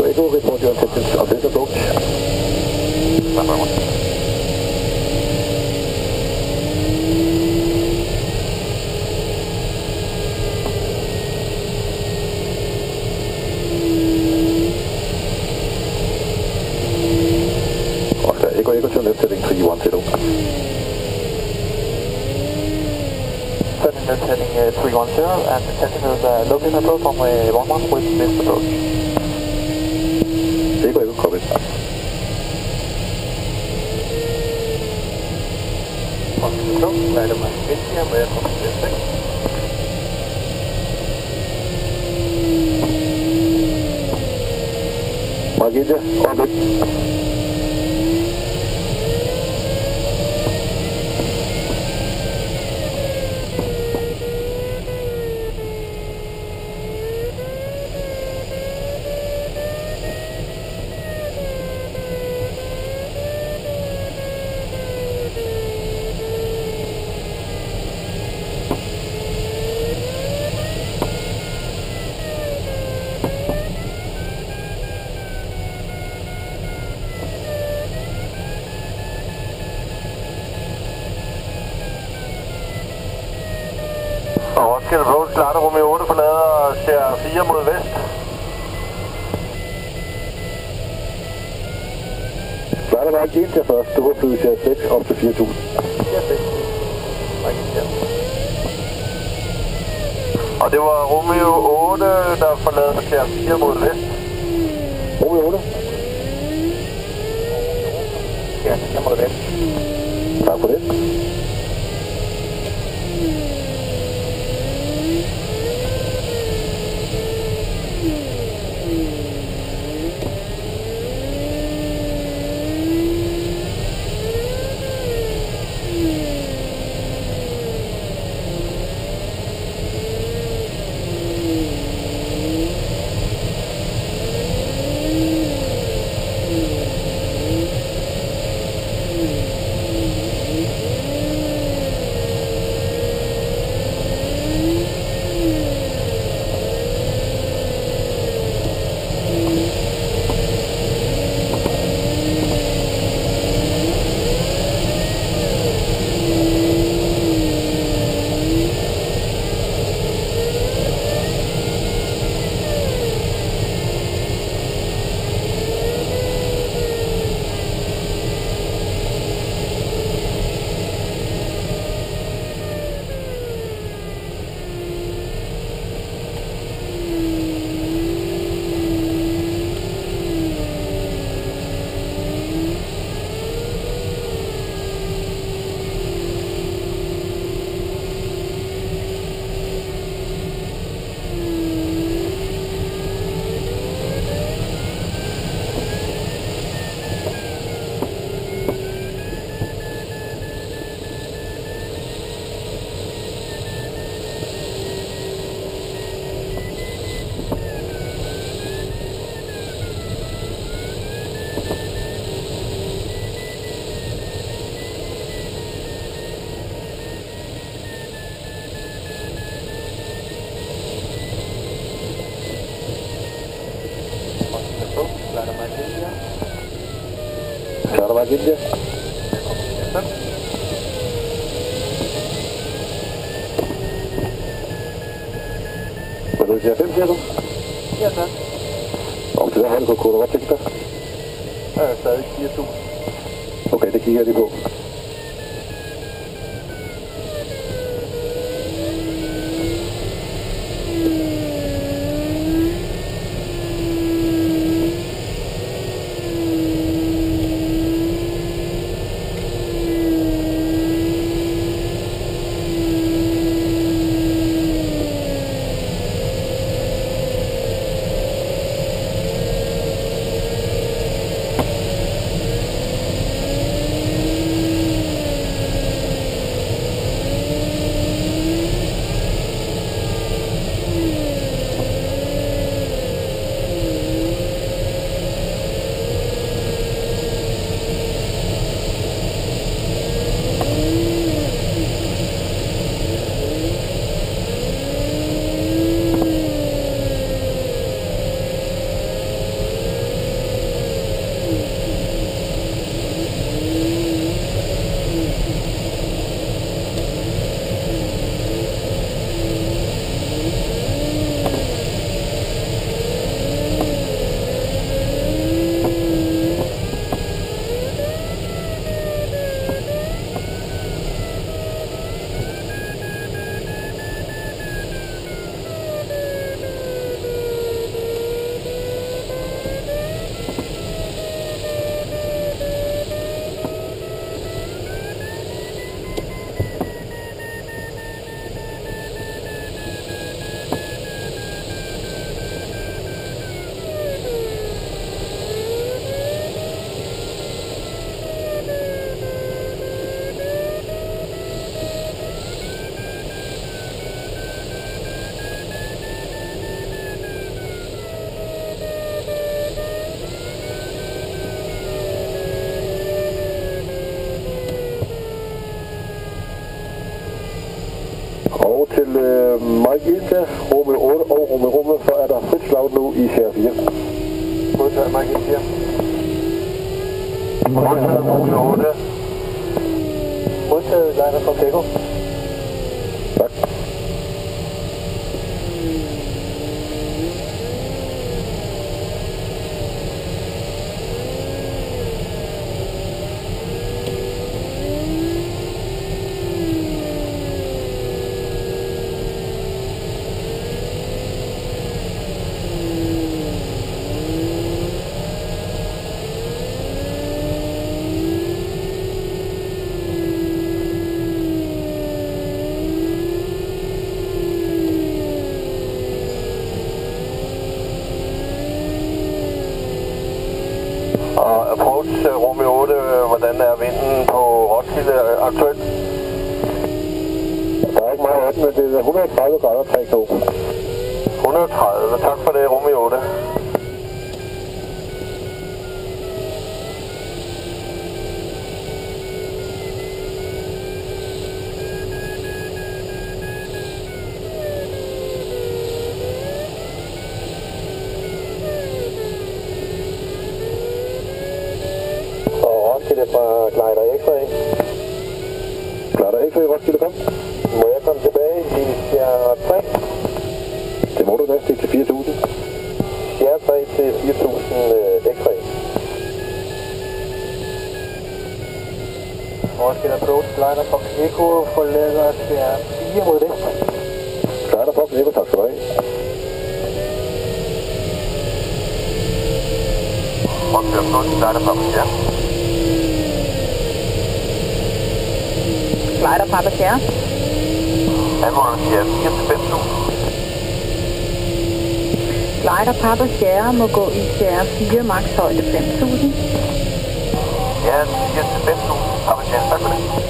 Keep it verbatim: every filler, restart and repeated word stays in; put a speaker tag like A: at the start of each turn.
A: Echo, report your intentions on this approach.
B: Number one.
A: Oscar, Echo, Echo, turn left heading three one zero.
B: Turning left heading uh, three one zero and attending with uh, local approach on uh, one one with this approach.
A: Echo, Echo, copy.
B: On the approach, right of my India, where from the six.
A: Mark India, orbit.
B: Roskilde Approach, starter Romeo otte, forlader ser fire mod vest.
A: Starter Mark India først, du har flyvet til seks op til fire tusind.
B: fire seks. Mark India. Og det var Romeo otte, der forlader ser fire mod vest.
A: Romeo otte?
B: Ja, fire mod vest.
A: Tak for det. Starter Mark India. Hvad vil du sige? fem, siger du?
B: Ja, tak.
A: Om til der har du på koder, hvad tænker du?
B: Der er stadig fire tusind.
A: Okay, det kigger jeg lige på. til øh, Mike et, Romeo otte og Romeo Romeo, så er der frit slag nu i C R fire.
B: Modtaget Mike et fire. Modtaget Romeo otte. Modtaget lejder fra Fækko.
A: Tak.
B: Og approach Romeo otte, hvordan er vinden på Roskilde aktuelt?
A: Der er ikke meget af den, men det er et hundrede og tredive grader tre K.
B: et hundrede og tredive, tak for det Romeo otte.
A: Roskilde fra Glider X-ray. Glider X-ray, Roskilde, kom. Må jeg komme tilbage i C R tre? Det må du næsten til fire tusind. C R tre til fire tusind uh, X-ray.
B: Roskilde approach, Glider Fox Echo, forlader C R fire mod vest.
A: Glider Fox Echo, tak skal du have.
B: Roskilde approach, Glider Fox, ja.
C: Glider Papa Sierra.
B: Anmåler C R fire til fem tusind.
C: Glider Papa Sierra må gå i C R fire max højde fem tusind.
B: Ja, fire til fem tusind. Papa Sierra, tak for det.